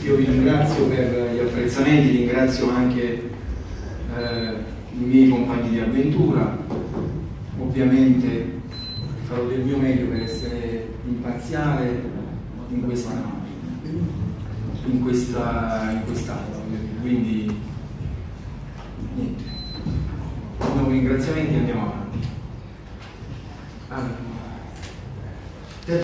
Io vi ringrazio per gli apprezzamenti, ringrazio anche i miei compagni di avventura. Ovviamente farò del mio meglio per essere imparziale in quest'aula. Quindi niente, nuovi ringraziamenti e andiamo avanti.